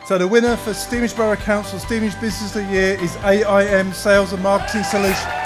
So the winner for Stevenage Borough Council Stevenage Business of the Year is AIM Sales and Marketing Solutions.